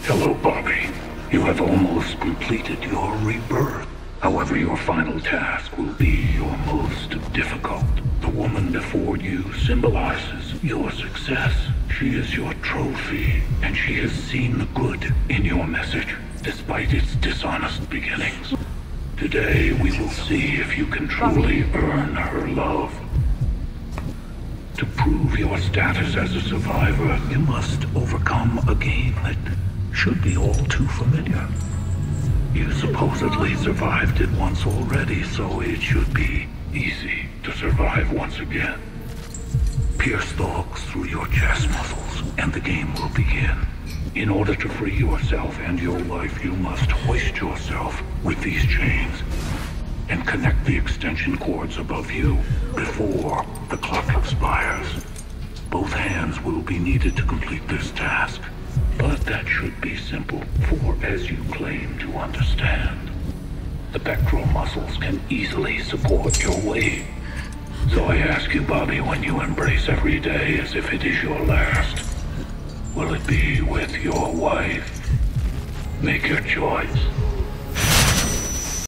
Hello, Bobby. You have almost completed your rebirth. However, your final task will be your most difficult. The woman before you symbolizes your success. She is your trophy, and she has seen the good in your message, despite its dishonest beginnings. Today, we will see if you can truly earn her love. To prove your status as a survivor, you must overcome a game that should be all too familiar. You supposedly survived it once already, so it should be easy to survive once again. Pierce the hooks through your chest muscles, and the game will begin. In order to free yourself and your life, you must hoist yourself with these chains and connect the extension cords above you before the clock expires. Both hands will be needed to complete this task, but that should be simple, for as you claim to understand, the pectoral muscles can easily support your weight. So I ask you, Bobby, when you embrace every day as if it is your last, will it be with your wife? Make your choice.